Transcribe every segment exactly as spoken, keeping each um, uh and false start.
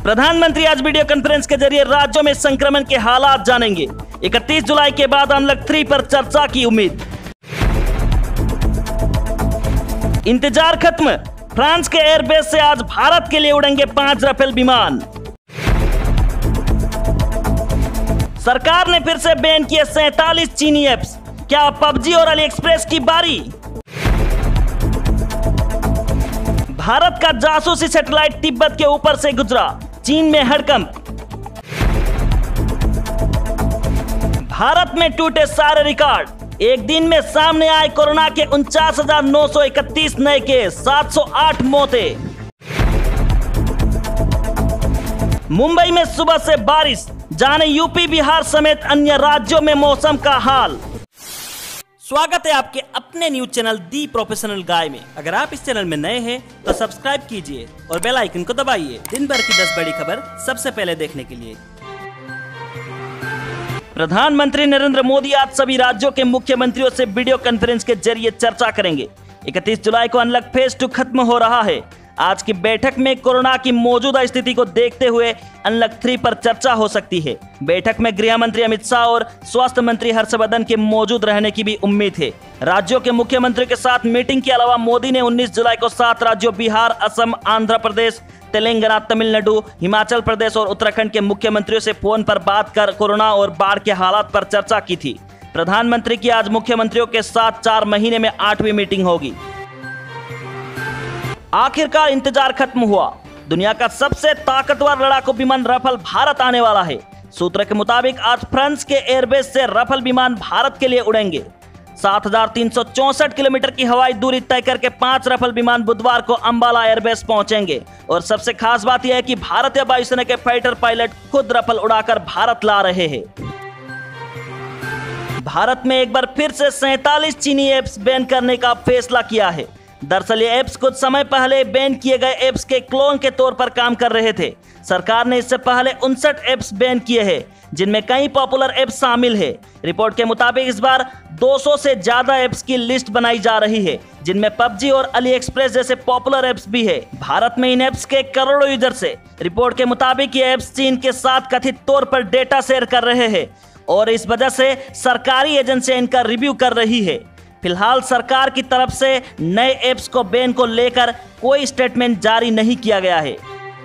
प्रधानमंत्री आज video conference के जरिए राज्यों में संक्रमण के हालात जानेंगे। इकतीस जुलाई के बाद अनलॉक थ्री पर चर्चा की उम्मीद। इंतजार खत्म, फ्रांस के एयरबेस से आज भारत के लिए उड़ेंगे पांच राफेल विमान। सरकार ने फिर से बैन किए सैंतालीस चीनी ऐप्स, क्या पबजी और अली एक्सप्रेस की बारी? भारत का जासूसी सैटेलाइट तिब्बत के ऊपर से गुजरा, चीन में हड़कंप। भारत में टूटे सारे रिकॉर्ड, एक दिन में सामने आए कोरोना के उनचास हजार नौ सौ इकतीस नए केस, सात सौ आठ मौतें। मुंबई में सुबह से बारिश, जाने यूपी बिहार समेत अन्य राज्यों में मौसम का हाल। स्वागत है आपके अपने news channel the professional guy में। अगर आप इस चैनल में नए हैं तो सब्सक्राइब कीजिए और बेल आइकन को दबाइए दिन भर की दस बड़ी खबर सबसे पहले देखने के लिए। प्रधानमंत्री नरेंद्र मोदी आज सभी राज्यों के मुख्यमंत्रियों से वीडियो कॉन्फ्रेंस के जरिए चर्चा करेंगे। इकतीस जुलाई को अनलॉक फेज टू खत्म हो रहा है। आज की बैठक में कोरोना की मौजूदा स्थिति को देखते हुए अनलॉक थ्री पर चर्चा हो सकती है। बैठक में गृह मंत्री अमित शाह और स्वास्थ्य मंत्री हर्षवर्धन के मौजूद रहने की भी उम्मीद है। राज्यों के मुख्यमंत्री के साथ मीटिंग के अलावा मोदी ने उन्नीस जुलाई को सात राज्यों बिहार, असम, आंध्र प्रदेश, तेलंगाना, तमिलनाडु, हिमाचल प्रदेश और उत्तराखंड के मुख्यमंत्रियों से फोन पर बात कर कोरोना और बाढ़ के हालात पर चर्चा की थी। प्रधानमंत्री की आज मुख्यमंत्रियों के साथ चार महीने में आठवीं मीटिंग होगी। आखिरकार इंतजार खत्म हुआ, दुनिया का सबसे ताकतवर लड़ाकू विमान राफेल भारत आने वाला है। सूत्र के मुताबिक आज फ्रांस के एयरबेस से राफेल विमान भारत के लिए उड़ेंगे। सात हजार तीन सौ चौसठ किलोमीटर की हवाई दूरी तय करके पांच राफेल विमान बुधवार को अंबाला एयरबेस पहुंचेंगे। और सबसे खास बात यह है कि भारतीय वायुसेना के फाइटर पायलट खुद राफेल उड़ाकर भारत ला रहे हैं। भारत में एक बार फिर से सैंतालीस चीनी ऐप्स बैन करने का फैसला किया है। दरअसल ये ऐप्स कुछ समय पहले बैन किए गए ऐप्स के क्लोन के तौर पर काम कर रहे थे। सरकार ने इससे पहले उनसठ ऐप्स बैन किए हैं, जिनमें कई पॉपुलर ऐप्स शामिल है। रिपोर्ट के मुताबिक इस बार दो सौ से ज्यादा ऐप्स की लिस्ट बनाई जा रही है, जिनमें पबजी और अली एक्सप्रेस जैसे पॉपुलर ऐप्स भी है। भारत में इन ऐप्स के करोड़ों यूजर्स है। रिपोर्ट के मुताबिक ये ऐप्स चीन के साथ कथित तौर पर डेटा शेयर कर रहे हैं और इस वजह से सरकारी एजेंसियां इनका रिव्यू कर रही है। फिलहाल सरकार की तरफ से नए ऐप्स को बैन को लेकर कोई स्टेटमेंट जारी नहीं किया गया है।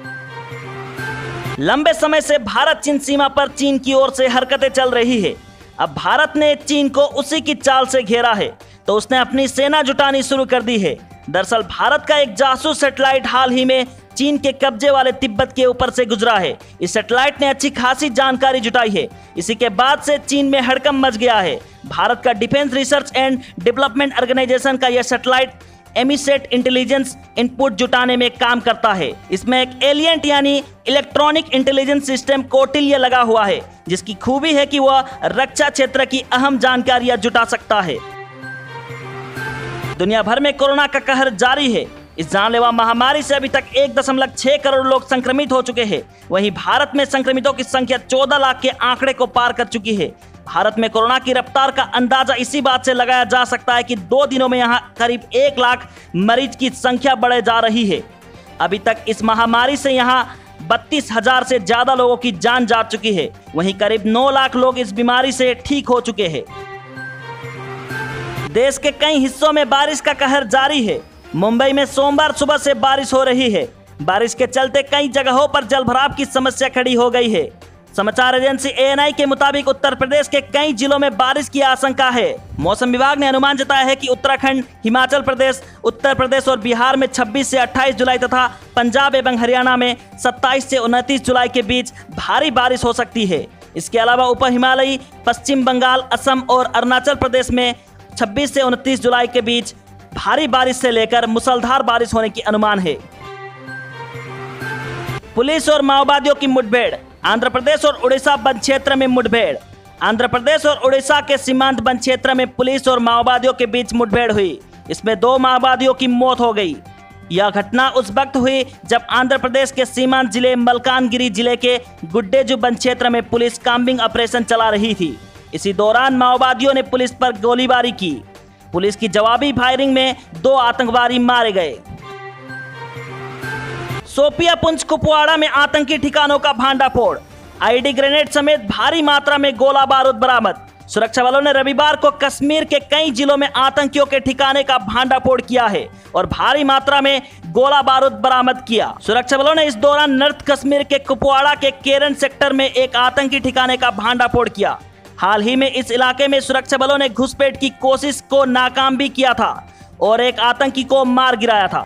लंबे समय से भारत चीन सीमा पर चीन की ओर से हरकतें चल रही है। अब भारत ने चीन को उसी की चाल से घेरा है तो उसने अपनी सेना जुटानी शुरू कर दी है। दरअसल भारत का एक जासूस सैटेलाइट हाल ही में चीन के कब्जे वाले तिब्बत के ऊपर से गुजरा है। इस सैटेलाइट ने अच्छी खासी जानकारी जुटाई है। इसी के बाद से चीन में हड़कंप मच गया है। भारत का defence research and development organisation का यह सैटेलाइट एमीसेट इंटेलिजेंस इनपुट जुटाने में काम करता है। इसमें एक एलियंट यानी इलेक्ट्रॉनिक इंटेलिजेंस सिस्टम कौटिल्य लगा हुआ है, जिसकी खूबी है कि वह रक्षा क्षेत्र की अहम जानकारियां जुटा सकता है। दुनिया भर में कोरोना का कहर जारी है। इस जानलेवा महामारी से अभी तक एक दशमलव छह करोड़ लोग संक्रमित हो चुके हैं। वहीं भारत में संक्रमितों की संख्या चौदह लाख के आंकड़े को पार कर चुकी है। भारत में कोरोना की रफ्तार का अंदाजा इसी बात से लगाया जा सकता है कि दो दिनों में यहां करीब एक लाख मरीज की संख्या बढ़े जा रही है। अभी तक इस महामारी से यहां बत्तीस हजार से ज्यादा लोगों की जान जा चुकी है। वहीं करीब नौ लाख लोग इस बीमारी से ठीक हो चुके हैं। देश के कई हिस्सों में बारिश का कहर जारी है। मुंबई में सोमवार सुबह से बारिश हो रही है। बारिश के चलते कई जगहों पर जलभराव की समस्या खड़ी हो गई है। समाचार एजेंसी ए एन आई के मुताबिक उत्तर प्रदेश के कई जिलों में बारिश की आशंका है। मौसम विभाग ने अनुमान जताया है कि उत्तराखंड, हिमाचल प्रदेश, उत्तर प्रदेश और बिहार में छब्बीस से अट्ठाईस जुलाई तथा पंजाब एवं हरियाणा में सत्ताईस से उनतीस जुलाई के बीच भारी बारिश हो सकती है। इसके अलावा उप हिमालयी, पश्चिम बंगाल, असम और अरुणाचल प्रदेश में छब्बीस से उनतीस जुलाई के बीच भारी बारिश से लेकर मूसलाधार बारिश होने की अनुमान है। पुलिस और माओवादियों की मुठभेड़, आंध्र प्रदेश और उड़ीसा वन क्षेत्र में मुठभेड़। आंध्र प्रदेश और उड़ीसा के सीमांत वन क्षेत्र में पुलिस और माओवादियों के बीच मुठभेड़ हुई। इसमें दो माओवादियों की मौत हो गई। यह घटना उस वक्त हुई जब आंध्र प्रदेश के सीमांत जिले मलकानगिरी जिले के गुड्डेजू वन क्षेत्र में पुलिस काम्बिंग ऑपरेशन चला रही थी। इसी दौरान माओवादियों ने पुलिस पर गोलीबारी की। पुलिस की जवाबी फायरिंग में दो आतंकवादी मारे गए। शोपिया पुंछ कुपवाड़ा में आतंकी ठिकानों का भांडाफोड़, आईडी ग्रेनेड समेत भारी मात्रा में गोला बारूद बरामद। सुरक्षा बलों ने रविवार को कश्मीर के कई जिलों में आतंकियों के ठिकाने का भांडाफोड़ किया है और भारी मात्रा में गोला बारूद बरामद किया। सुरक्षा बलों ने इस दौरान नॉर्थ कश्मीर के कुपवाड़ा के केरन सेक्टर में एक आतंकी ठिकाने का भांडाफोड़ किया। हाल ही में इस इलाके में सुरक्षा बलों ने घुसपैठ की कोशिश को नाकाम भी किया था और एक आतंकी को मार गिराया था।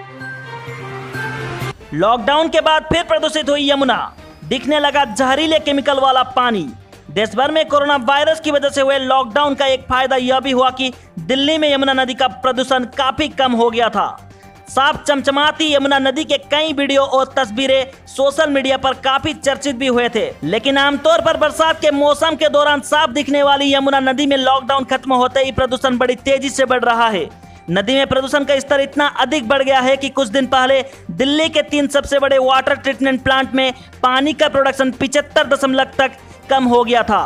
लॉकडाउन के बाद फिर प्रदूषित हुई यमुना, दिखने लगा जहरीले केमिकल वाला पानी। देश भर में कोरोना वायरस की वजह से हुए लॉकडाउन का एक फायदा यह भी हुआ कि दिल्ली में यमुना नदी का प्रदूषण काफी कम हो गया था। साफ चमचमाती यमुना नदी के कई वीडियो और तस्वीरें सोशल मीडिया पर काफी चर्चित भी हुए थे, लेकिन आमतौर पर बरसात के मौसम के दौरान साफ दिखने वाली यमुना नदी में लॉकडाउन खत्म होते ही प्रदूषण बड़ी तेजी से बढ़ रहा है। नदी में प्रदूषण का स्तर इतना अधिक बढ़ गया है कि कुछ दिन पहले दिल्ली के तीन सबसे बड़े वाटर ट्रीटमेंट प्लांट में पानी का प्रोडक्शन पिछहत्तर दशमलव तक कम हो गया था।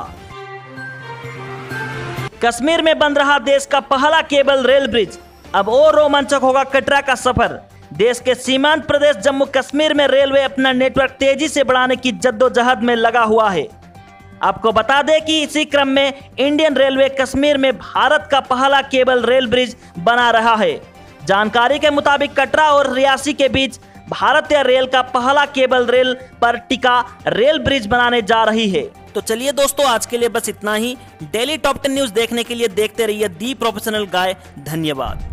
कश्मीर में बन रहा देश का पहला केबल रेल ब्रिज, अब और रोमांचक होगा कटरा का सफर। देश के सीमांत प्रदेश जम्मू कश्मीर में रेलवे अपना नेटवर्क तेजी से बढ़ाने की जद्दोजहद में लगा हुआ है। आपको बता दें कि इसी क्रम में इंडियन रेलवे कश्मीर में भारत का पहला केबल रेल ब्रिज बना रहा है। जानकारी के मुताबिक कटरा और रियासी के बीच भारतीय रेल का पहला केबल रेल पर टिका रेल ब्रिज बनाने जा रही है। तो चलिए दोस्तों, आज के लिए बस इतना ही। डेली टॉप टेन न्यूज देखने के लिए देखते रहिए दी प्रोफेशनल गाय। धन्यवाद।